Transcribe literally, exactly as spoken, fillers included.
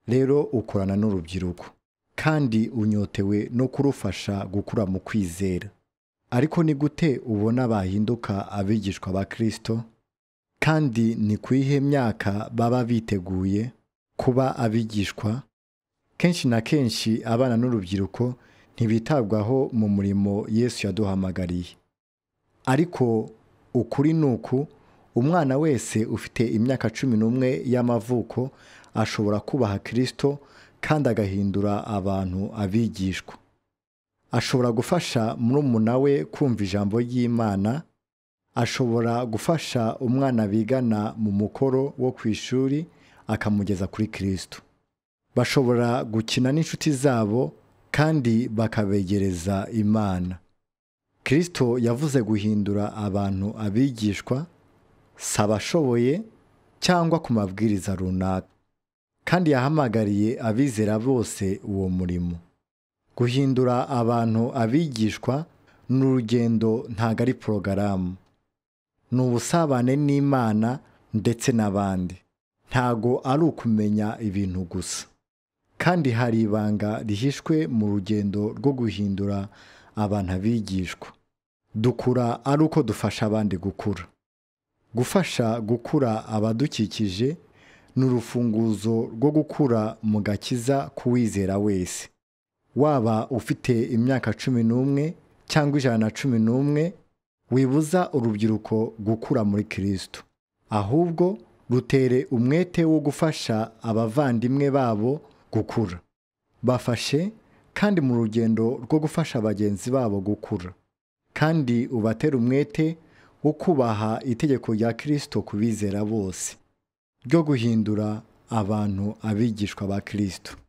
rero ukorana n'urubyiruko kandi unyotewe no kurufasha gukura mu kwizera. Ariko ni gute ubona bahinduka abigishwa ba Kristo? Kandi ni kuyihe myaka baba biteguye kuba abigishwa? Kenshi na kenshi abana n'urubyiruko ntibitabwaho mu murimo Yesu yaduhamagariye. Ariko ukuri nuku, umwana wese ufite imyaka cumi n'umwe y'amavuko ashobora kubaha Kristo kandi agahindura abantu abigishwa. Ashobora gufasha murumuna we kumva ijambo ry'Imana, ashobora gufasha umwana bigana mu mukoro wo ku ishuri akamugeza kuri Kristo. Bashobora gukina n'inshuti zabo kandi bakabegereza Imana. Kristo yavuze guhindura abantu abigishwa, si abashoboye cyangwa ku mabwiriza runaka, kandi yahamagariye abizera bose uwo murimo. Guhindura abantu abigishwa ni urugendo, ntago ari porogaramu. Ni ubusabane n'Imana ndetse n'abandi. Ntago ari ukumenya ibintu gusa. Kandi hari ibanga rihishwe mu rugendo rwo guhindura abantu abigishwa. Dukura ari uko dufasha abandi gukura. Gufasha gukura abadukikije ni urufunguzo rwo gukura mu gakiza k'uwizera wese. Waba ufite imyaka cumi n'umwe cyangwa ijana na cumi n'umwe, wibuza urubyiruko gukura muri Kristo. Ahubwo rutere umwete wo gufasha abavandimwe babo gukura. Bafashe kandi mu rugendo rwo gufasha bagenzi babo gukura. Kandi ubatere umwete wo kubaha itegeko rya Kristo ku bizera bose, ryo guhindura abantu abigishwa ba Kristo.